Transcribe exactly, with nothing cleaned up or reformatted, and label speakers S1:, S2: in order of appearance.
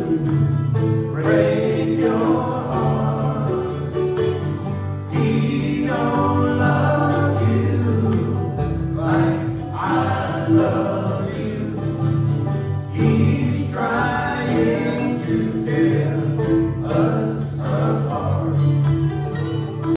S1: break your heart. He don't love you like I love you. He's trying to get